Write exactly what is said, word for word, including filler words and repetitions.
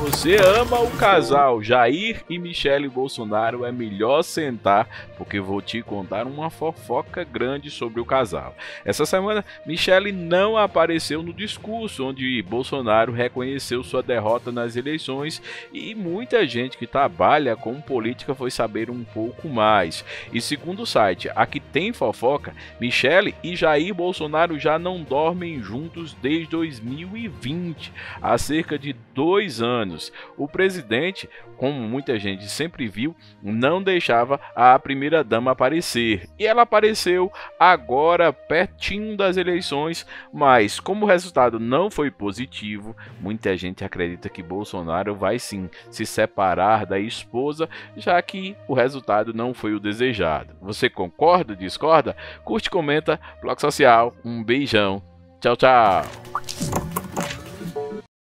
você ama o casal Jair e Michele Bolsonaro, é melhor sentar, porque vou te contar uma fofoca grande sobre o casal. Essa semana, Michele não apareceu no discurso onde Bolsonaro reconheceu sua derrota nas eleições e muita gente que trabalha com política foi saber um pouco mais. E segundo o site Aqui Tem Fofoca, Michele e Jair Bolsonaro já não dormem juntos desde dois mil e vinte, há cerca de dois anos. O presidente, como muita gente sempre viu, não deixava a primeira-dama aparecer. E ela apareceu agora pertinho das eleições, mas como o resultado não foi positivo, muita gente acredita que Bolsonaro vai sim se separar da esposa, já que o resultado não foi o desejado. Você concorda, discorda? Curte, comenta, bloco social. Um beijão. Tchau, tchau.